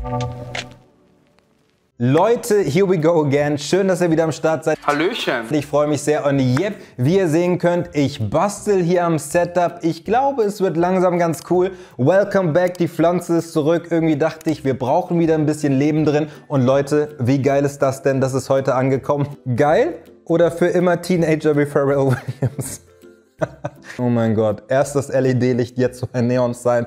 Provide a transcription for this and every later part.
Leute, here we go again. Schön, dass ihr wieder am Start seid. Hallöchen. Ich freue mich sehr und yep, wie ihr sehen könnt, ich bastel hier am Setup. Ich glaube, es wird langsam ganz cool. Welcome back, die Pflanze ist zurück. Irgendwie dachte ich, wir brauchen wieder ein bisschen Leben drin. Und Leute, wie geil ist das denn? Das ist heute angekommen. Geil oder für immer Teenager wie Pharrell Williams? Oh mein Gott, erst das LED-Licht, jetzt so ein Neon-Sign.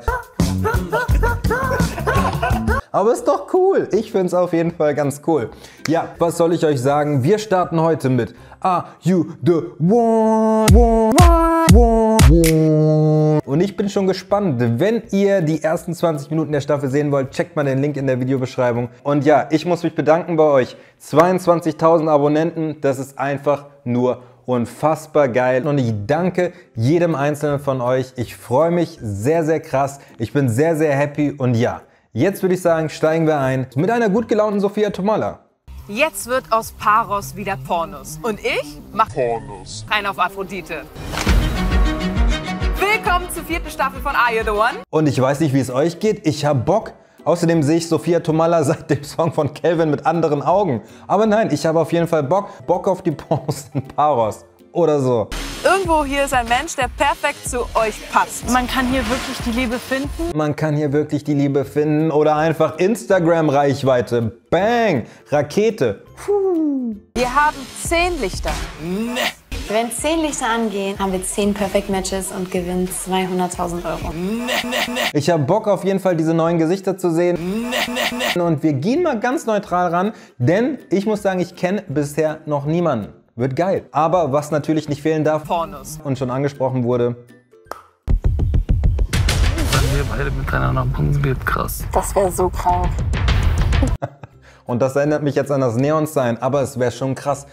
Aber ist doch cool. Ich finde es auf jeden Fall ganz cool. Ja, was soll ich euch sagen? Wir starten heute mit Are You The One? Und ich bin schon gespannt. Wenn ihr die ersten 20 Minuten der Staffel sehen wollt, checkt mal den Link in der Videobeschreibung. Und ja, ich muss mich bedanken bei euch. 22.000 Abonnenten, das ist einfach nur unfassbar geil und ich danke jedem Einzelnen von euch. Ich freue mich sehr, sehr krass. Ich bin sehr, sehr happy und ja, jetzt würde ich sagen, steigen wir ein mit einer gut gelaunten Sophia Tomalla. Jetzt wird aus Paros wieder Pornos. Und ich mach Pornos. Rein auf Aphrodite. Willkommen zur 4. Staffel von Are You The One? Und ich weiß nicht, wie es euch geht. Ich habe Bock. Außerdem sehe ich Sophia Tomalla seit dem Song von Calvin mit anderen Augen. Aber nein, ich habe auf jeden Fall Bock auf die Pornos in Paros oder so. Irgendwo hier ist ein Mensch, der perfekt zu euch passt. Man kann hier wirklich die Liebe finden. Man kann hier wirklich die Liebe finden oder einfach Instagram-Reichweite. Bang! Rakete. Wir haben 10 Lichter. Nee. Wenn 10 Lichter angehen, haben wir 10 Perfect Matches und gewinnen 200.000 Euro. Ich habe Bock auf jeden Fall diese neuen Gesichter zu sehen. Und wir gehen mal ganz neutral ran, denn ich muss sagen, ich kenne bisher noch niemanden. Wird geil. Aber was natürlich nicht fehlen darf, Pornos. Und schon angesprochen wurde. Wenn wir beide miteinander machen, wird krass. Das wäre so krank. Und das erinnert mich jetzt an das Neon-Sign, aber es wäre schon krass.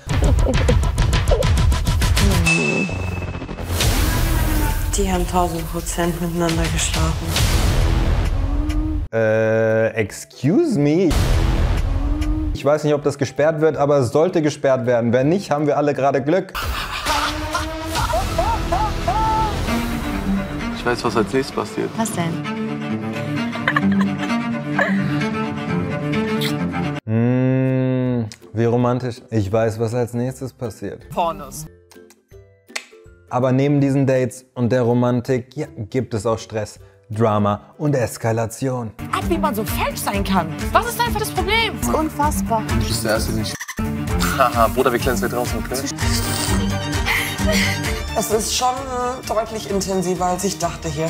Die haben 1000% miteinander geschlafen. Excuse me? Ich weiß nicht, ob das gesperrt wird, aber es sollte gesperrt werden. Wenn nicht, haben wir alle gerade Glück. Ich weiß, was als nächstes passiert. Was denn? Wie romantisch. Ich weiß, was als nächstes passiert. Pornos. Aber neben diesen Dates und der Romantik, ja, gibt es auch Stress, Drama und Eskalation. Ab, wie man so falsch sein kann. Was ist einfach das Problem? Das ist unfassbar. Du bist der Erste, nicht. Haha, Bruder, wir klären es gleich draußen, okay? Es ist schon deutlich intensiver, als ich dachte hier.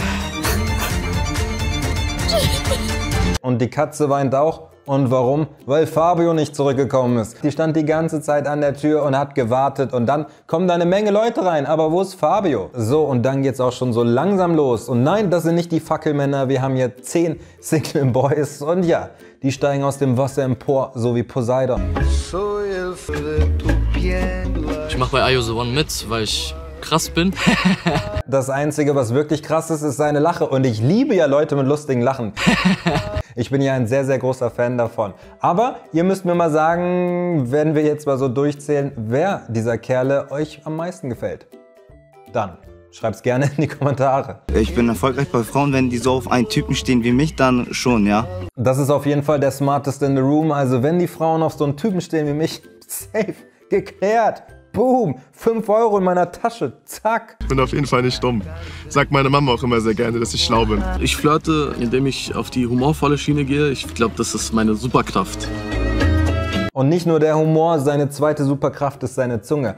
Und die Katze weint auch. Und warum? Weil Fabio nicht zurückgekommen ist. Die stand die ganze Zeit an der Tür und hat gewartet und dann kommen da eine Menge Leute rein. Aber wo ist Fabio? So, und dann geht's auch schon so langsam los. Und nein, das sind nicht die Fackelmänner. Wir haben hier 10 Single Boys. Und ja, die steigen aus dem Wasser empor, so wie Poseidon. Ich mache bei Are You The One mit, weil ich krass bin. Das Einzige, was wirklich krass ist, ist seine Lache. Und ich liebe ja Leute mit lustigen Lachen. Ich bin ja ein sehr, sehr großer Fan davon. Aber ihr müsst mir mal sagen, wenn wir jetzt mal so durchzählen, wer dieser Kerle euch am meisten gefällt. Dann schreibt's gerne in die Kommentare. Ich bin erfolgreich bei Frauen, wenn die so auf einen Typen stehen wie mich, dann schon, ja. Das ist auf jeden Fall der Smarteste in the Room. Also wenn die Frauen auf so einen Typen stehen wie mich, safe, geklärt. Boom, 5 Euro in meiner Tasche, zack. Ich bin auf jeden Fall nicht dumm. Sagt meine Mama auch immer sehr gerne, dass ich schlau bin. Ich flirte, indem ich auf die humorvolle Schiene gehe. Ich glaube, das ist meine Superkraft. Und nicht nur der Humor, seine zweite Superkraft ist seine Zunge.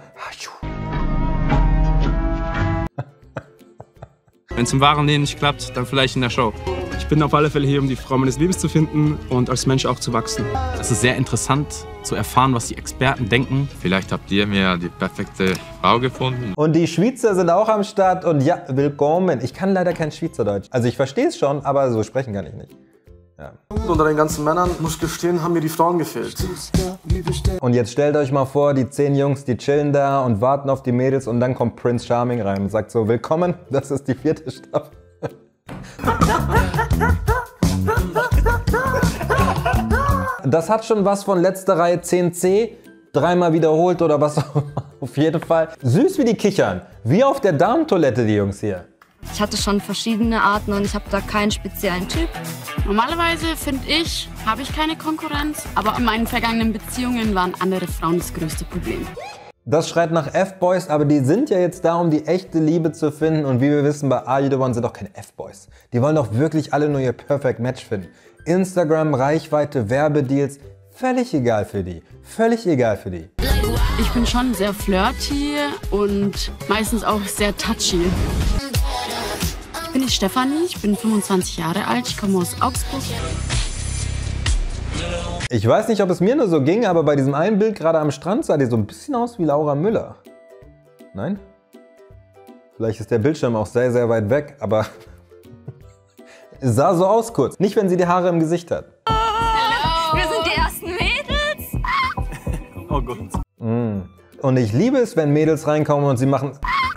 Wenn es im wahren Leben nicht klappt, dann vielleicht in der Show. Ich bin auf alle Fälle hier, um die Frau meines Lebens zu finden und als Mensch auch zu wachsen. Es ist sehr interessant zu erfahren, was die Experten denken. Vielleicht habt ihr mir die perfekte Frau gefunden. Und die Schweizer sind auch am Start und ja, willkommen. Ich kann leider kein Schweizerdeutsch. Also ich verstehe es schon, aber so sprechen kann ich nicht. Ja. Unter den ganzen Männern, muss ich gestehen, haben mir die Frauen gefehlt. Und jetzt stellt euch mal vor, die 10 Jungs, die chillen da und warten auf die Mädels und dann kommt Prince Charming rein und sagt so, willkommen, das ist die 4. Staffel. Das hat schon was von letzter Reihe 10C, dreimal wiederholt oder was auch immer. Auf jeden Fall. Süß wie die kichern. Wie auf der Damentoilette, die Jungs hier. Ich hatte schon verschiedene Arten und ich habe da keinen speziellen Typ. Normalerweise, finde ich, habe ich keine Konkurrenz. Aber in meinen vergangenen Beziehungen waren andere Frauen das größte Problem. Das schreit nach F-Boys, aber die sind ja jetzt da, um die echte Liebe zu finden. Und wie wir wissen, bei Are You The One sind doch keine F-Boys. Die wollen doch wirklich alle nur ihr Perfect Match finden. Instagram, Reichweite, Werbedeals, völlig egal für die. Völlig egal für die. Ich bin schon sehr flirty und meistens auch sehr touchy. Ich bin Stefanie, ich bin 25 Jahre alt, ich komme aus Augsburg. Ich weiß nicht, ob es mir nur so ging, aber bei diesem einen Bild gerade am Strand sah die so ein bisschen aus wie Laura Müller. Nein? Vielleicht ist der Bildschirm auch sehr, sehr weit weg, aber es sah so aus kurz. Nicht, wenn sie die Haare im Gesicht hat. Hallo. Wir sind die ersten Mädels. Oh Gott. Und ich liebe es, wenn Mädels reinkommen und sie machen...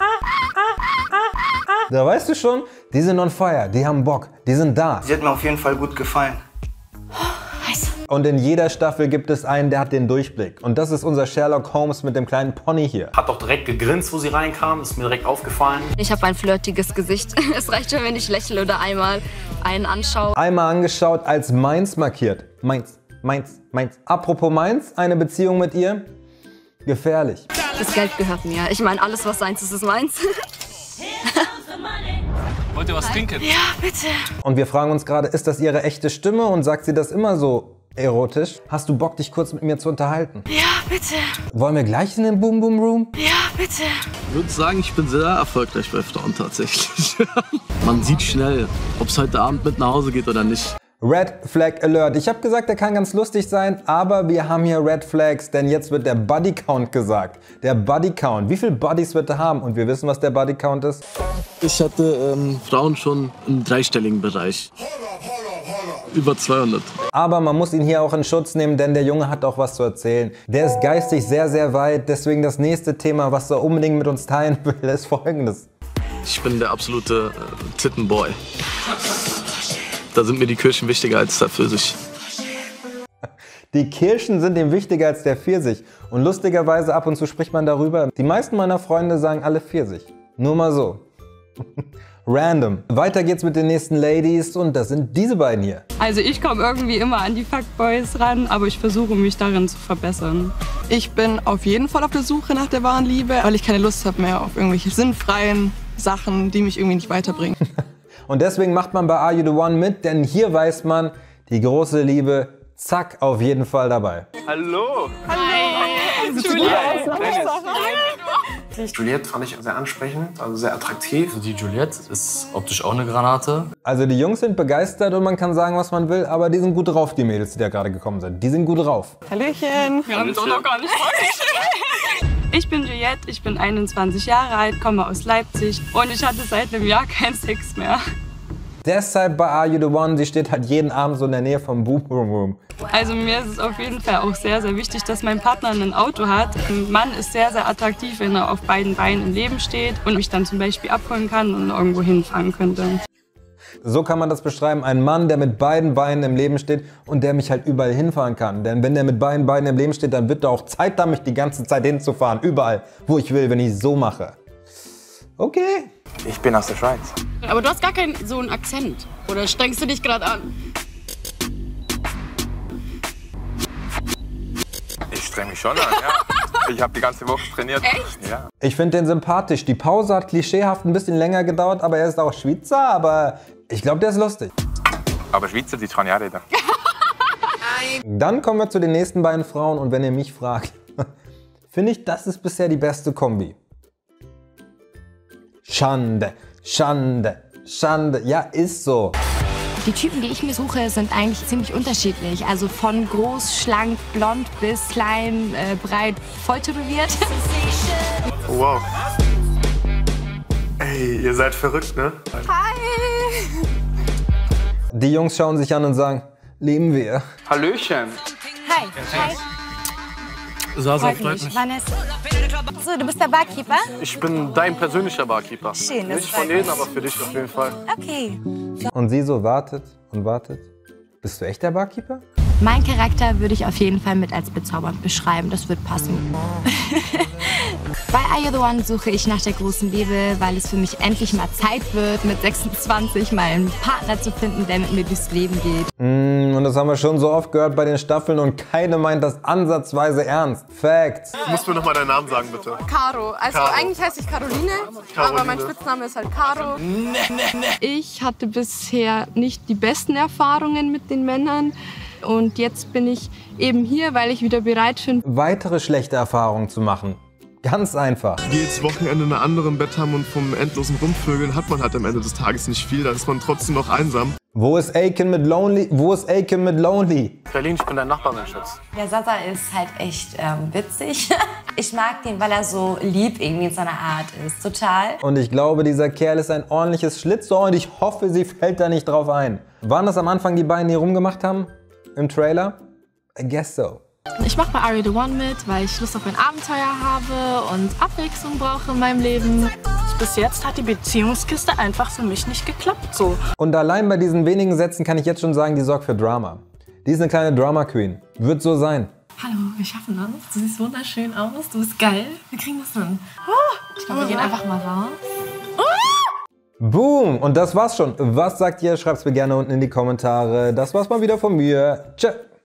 Da weißt du schon, die sind on fire, die haben Bock, die sind da. Sie hat mir auf jeden Fall gut gefallen. Und in jeder Staffel gibt es einen, der hat den Durchblick. Und das ist unser Sherlock Holmes mit dem kleinen Pony hier. Hat doch direkt gegrinst, wo sie reinkam, ist mir direkt aufgefallen. Ich habe ein flirtiges Gesicht. Es reicht schon, wenn ich lächle oder einmal einen anschaue. Einmal angeschaut, als Mainz markiert. Mainz, Mainz, Mainz. Apropos Mainz, eine Beziehung mit ihr? Gefährlich. Das Geld gehört mir. Ich meine, alles, was seins ist, ist meins. Wollt ihr was trinken? Ja, bitte. Und wir fragen uns gerade, ist das ihre echte Stimme und sagt sie das immer so erotisch? Hast du Bock, dich kurz mit mir zu unterhalten? Ja, bitte. Wollen wir gleich in den Boom Boom Room? Ja, bitte. Ich würde sagen, ich bin sehr erfolgreich bei Frauen tatsächlich. Man sieht schnell, ob es heute Abend mit nach Hause geht oder nicht. Red Flag Alert. Ich habe gesagt, der kann ganz lustig sein, aber wir haben hier Red Flags, denn jetzt wird der Buddy Count gesagt. Der Buddy Count. Wie viele Buddies wird er haben? Und wir wissen, was der Buddy Count ist. Ich hatte Frauen schon im dreistelligen Bereich. Über 200. Aber man muss ihn hier auch in Schutz nehmen, denn der Junge hat auch was zu erzählen. Der ist geistig sehr, sehr weit. Deswegen das nächste Thema, was er unbedingt mit uns teilen will, ist folgendes. Ich bin der absolute Tittenboy. Da sind mir die Kirschen wichtiger als der Pfirsich. Die Kirschen sind ihm wichtiger als der Pfirsich. Und lustigerweise, ab und zu spricht man darüber. Die meisten meiner Freunde sagen alle Pfirsich. Nur mal so. Random. Weiter geht's mit den nächsten Ladies und das sind diese beiden hier. Also ich komme irgendwie immer an die Fuckboys ran, aber ich versuche mich darin zu verbessern. Ich bin auf jeden Fall auf der Suche nach der wahren Liebe, weil ich keine Lust habe mehr auf irgendwelche sinnfreien Sachen, die mich irgendwie nicht weiterbringen. Und deswegen macht man bei Are You The One mit, denn hier weiß man, die große Liebe, zack, auf jeden Fall dabei. Hallo. Hallo. Juliette fand ich sehr ansprechend, also sehr attraktiv. Die Juliette ist optisch auch eine Granate. Also die Jungs sind begeistert und man kann sagen, was man will, aber die sind gut drauf, die Mädels, die da gerade gekommen sind. Die sind gut drauf. Hallöchen. Wir haben es doch noch gar nicht vorgestellt. Ich bin Juliette, ich bin 21 Jahre alt, komme aus Leipzig und ich hatte seit einem Jahr keinen Sex mehr. Deshalb bei Are You The One, sie steht halt jeden Abend so in der Nähe vom Boom Boom Room. Also mir ist es auf jeden Fall auch sehr, sehr wichtig, dass mein Partner ein Auto hat. Ein Mann ist sehr, sehr attraktiv, wenn er auf beiden Beinen im Leben steht und mich dann zum Beispiel abholen kann und irgendwo hinfahren könnte. So kann man das beschreiben, ein Mann, der mit beiden Beinen im Leben steht und der mich halt überall hinfahren kann. Denn wenn der mit beiden Beinen im Leben steht, dann wird er auch Zeit da, mich die ganze Zeit hinzufahren. Überall, wo ich will, wenn ich so mache. Okay. Ich bin aus der Schweiz. Aber du hast gar keinen so einen Akzent. Oder strengst du dich gerade an? Ich streng mich schon an, ja. Ich habe die ganze Woche trainiert. Echt? Ja. Ich finde den sympathisch. Die Pause hat klischeehaft ein bisschen länger gedauert, aber er ist auch Schweizer, aber ich glaube, der ist lustig. Aber Schweizer, die trauen ja reden. Dann kommen wir zu den nächsten beiden Frauen und wenn ihr mich fragt, finde ich, das ist bisher die beste Kombi. Schande, Schande, Schande. Ja, ist so. Die Typen, die ich mir suche, sind eigentlich ziemlich unterschiedlich. Also von groß, schlank, blond bis klein, breit, voll tätowiert. Wow. Ey, ihr seid verrückt, ne? Hi! Die Jungs schauen sich an und sagen, lieben wir. Hallöchen. Hi. Hi. Sasa, freut mich. Vanessa. So, du bist der Barkeeper? Ich bin dein persönlicher Barkeeper. Schön, das Nicht von jedem, aber für dich auf jeden Fall. Okay. Und sie so wartet und wartet. Bist du echt der Barkeeper? Mein Charakter würde ich auf jeden Fall mit als bezaubernd beschreiben. Das wird passen. Bei Are You The One suche ich nach der großen Liebe, weil es für mich endlich mal Zeit wird, mit 26 mal einen Partner zu finden, der mit mir durchs Leben geht. Und das haben wir schon so oft gehört bei den Staffeln und keine meint das ansatzweise ernst. Facts. Du musst mir nochmal deinen Namen sagen, bitte. Caro. Also Caro. eigentlich heiße ich Caroline, aber mein Spitzname ist halt Caro. Ich hatte bisher nicht die besten Erfahrungen mit den Männern. Und jetzt bin ich eben hier, weil ich wieder bereit bin, weitere schlechte Erfahrungen zu machen. Ganz einfach. Jedes Wochenende in einer anderen Bett haben und vom endlosen Rumvögeln hat man halt am Ende des Tages nicht viel. Da ist man trotzdem noch einsam. Wo ist Aiken mit Lonely? Wo ist Aiken mit Lonely? Berlin, ich bin dein Nachbar, mein Schatz. Ja, Sasa ist halt echt witzig. Ich mag den, weil er so lieb irgendwie in seiner Art ist. Total. Und ich glaube, dieser Kerl ist ein ordentliches Schlitzohr und ich hoffe, sie fällt da nicht drauf ein. Waren das am Anfang die beiden, die rumgemacht haben? Im Trailer? I guess so. Ich mache bei Are You The One mit, weil ich Lust auf ein Abenteuer habe und Abwechslung brauche in meinem Leben. Bis jetzt hat die Beziehungskiste einfach für mich nicht geklappt so. Und allein bei diesen wenigen Sätzen kann ich jetzt schon sagen, die sorgt für Drama. Die ist eine kleine Drama Queen. Wird so sein. Hallo, wir schaffen das. Du siehst wunderschön aus. Du bist geil. Wir kriegen das hin. Ich glaube, wir gehen einfach mal raus. Boom! Und das war's schon. Was sagt ihr? Schreibt's mir gerne unten in die Kommentare. Das war's mal wieder von mir. Tschö!